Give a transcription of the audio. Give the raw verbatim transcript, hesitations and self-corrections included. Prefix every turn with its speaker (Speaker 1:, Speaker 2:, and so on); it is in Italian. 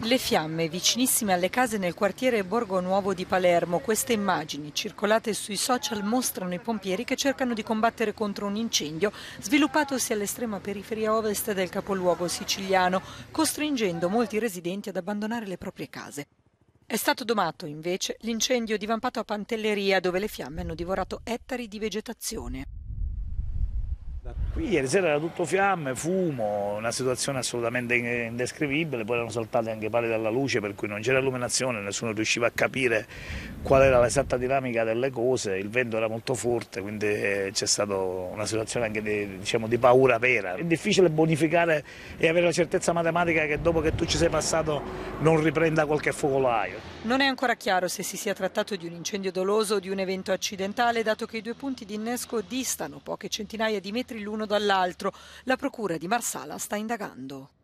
Speaker 1: Le fiamme vicinissime alle case nel quartiere Borgo Nuovo di Palermo. Queste immagini circolate sui social mostrano i pompieri che cercano di combattere contro un incendio sviluppatosi all'estrema periferia ovest del capoluogo siciliano, costringendo molti residenti ad abbandonare le proprie case. È stato domato invece l'incendio divampato a Pantelleria, dove le fiamme hanno divorato ettari di vegetazione.
Speaker 2: Qui ieri sera era tutto fiamme, fumo, una situazione assolutamente indescrivibile, poi erano saltati anche i pali della luce per cui non c'era illuminazione, nessuno riusciva a capire qual era l'esatta dinamica delle cose, il vento era molto forte, quindi c'è stata una situazione anche di, diciamo, di paura vera. È difficile bonificare e avere la certezza matematica che dopo che tu ci sei passato non riprenda qualche focolaio.
Speaker 1: Non è ancora chiaro se si sia trattato di un incendio doloso o di un evento accidentale, dato che i due punti di innesco distano poche centinaia di metri l'uno dall'altro. La procura di Marsala sta indagando.